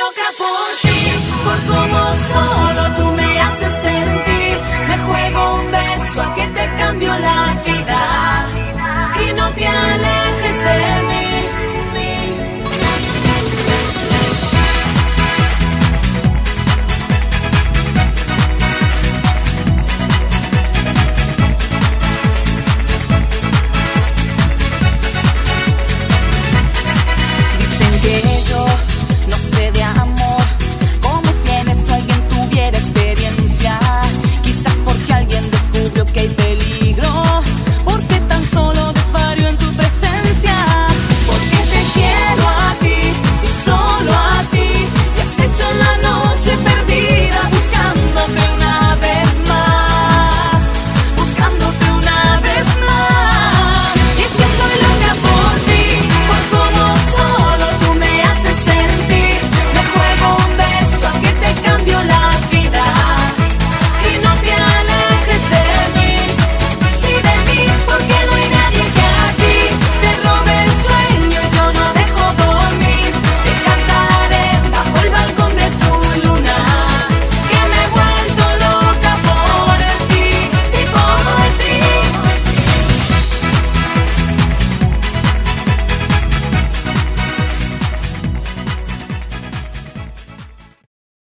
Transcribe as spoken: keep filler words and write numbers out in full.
loca por ti, por cómo solo tú me haces sentir. Me juego un beso a que te cambio la vida y no te alejes.